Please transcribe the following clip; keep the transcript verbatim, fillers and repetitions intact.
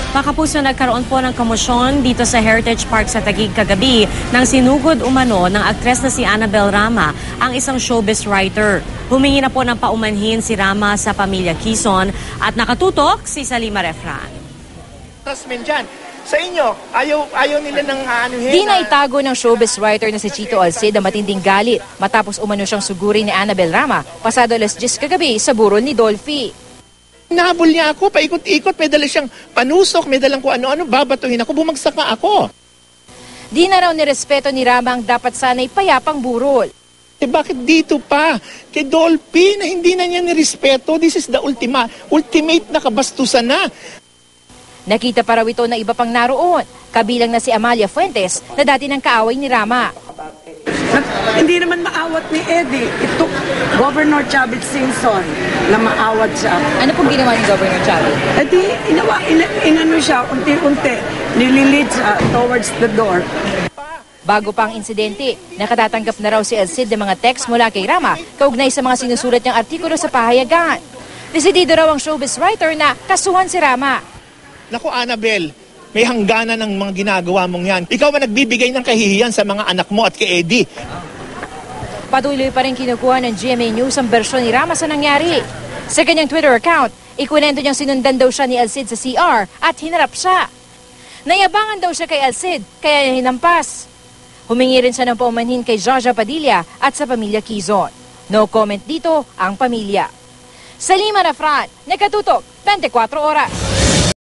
Pakapus na nagkaroon po ng komosyon dito sa Heritage Park sa Taguig kagabi nang sinugod umano ng aktres na si Annabel Rama, ang isang showbiz writer. Humingi na po ng paumanhin si Rama sa pamilya Quezon at nakatutok si Salima Refran. Dyan. Sa inyo, ayaw, ayaw nila ng aanuhin. Di na itago ng showbiz writer na si Chito Alcid ang matinding galit matapos umano siyang sugurin ni Annabel Rama pasado alas diyes kagabi sa burol ni Dolphy. Nahabol niya ako, paikot-ikot, may dala siyang panusok, may dalang kung ano-ano, babatuhin ako, bumagsak nga ako. Di na raw nirespeto ni Rama ang dapat sana'y payapang burol. Eh bakit dito pa? Kay Dolphy na hindi na niya nirespeto, this is the ultima, ultimate na kabastusan na. Nakita pa raw ito na iba pang naroon, kabilang na si Amalia Fuentes na dati ng kaaway ni Rama. Hindi naman maawat ni Eddie. Ito, Governor Chavit Singson na maawat siya. Ano pong ginawa ni Governor Chavit? Eddie, inawa, in, inano siya, unti-unti, nililid siya towards the door. Bago pa ang insidente, nakatatanggap na raw si Alcid ng mga text mula kay Rama kaugnay sa mga sinusulat niyang artikulo sa pahayagan. Desidido raw ang showbiz writer na kasuhan si Rama. Naku, Annabel, may hangganan ng mga ginagawa mong yan. Ikaw ba nagbibigay ng kahihiyan sa mga anak mo at kay Eddie? Patuloy pa rin kinukuha ng G M A News ang bersyon ni Rama sa nangyari. Sa kanyang Twitter account, ikwento niyang sinundan daw siya ni Alcid sa C R at hinarap siya. Nayabangan daw siya kay Alcid, kaya niya hinampas. Humingi rin siya ng paumanhin kay Jaja Padilla at sa pamilya Quezon. No comment dito ang pamilya. Salima Refran, Nakatutok, twenty-four oras.